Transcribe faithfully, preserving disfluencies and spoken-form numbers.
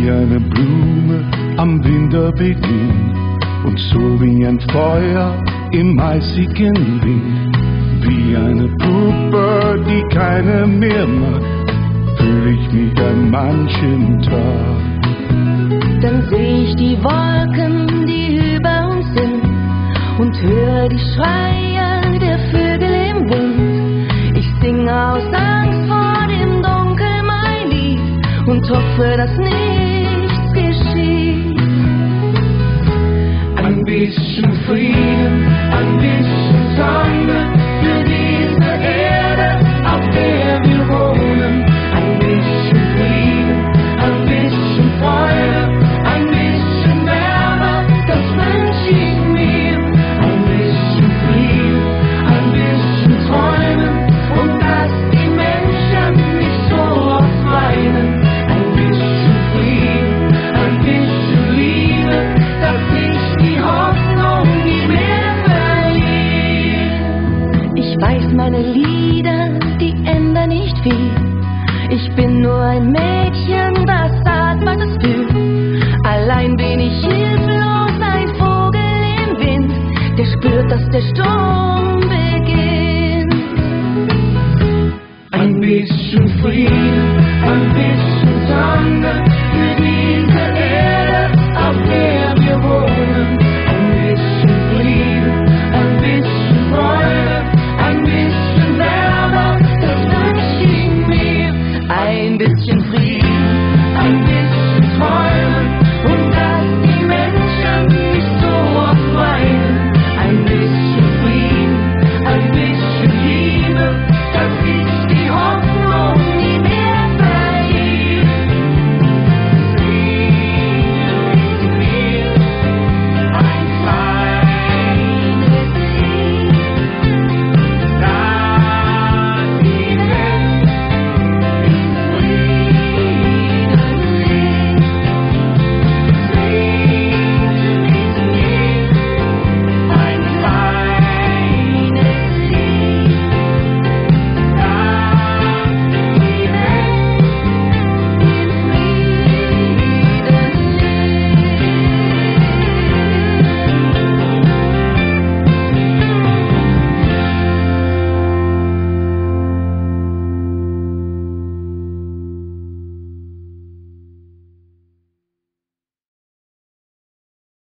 wie eine Blume am Winterbeginn und so wie ein Feuer im eisigen Wind. Wie eine Puppe, die keiner mehr mag, fühl ich mich an manchem Tag. Dann seh ich die Wolken, die über uns sind, und höre die Schreie der Vögel im Wind. Ich singe aus Angst vor dem Dunkel mein Lied und hoffe, dass nichts geschieht. Ein bisschen Frieden, ein bisschen Sonne für diese Erde, auf der wir wohnen. Ein bisschen Frieden, ein bisschen Freude, ein bisschen Wärme, das wünsch ich mir. Ein bisschen Frieden, ein bisschen Träumen und dass die Menschen nicht so oft weinen. Ein bisschen Frieden, ein bisschen Liebe, dass ich die Hoffnung nie mehr verliere. Ich weiß, meine Lieder, die ändern nicht viel. Ich bin nur ein Mädchen, das sagt, was es fühlt. Allein bin ich hilflos, ein Vogel im Wind, der spürt, dass der Sturm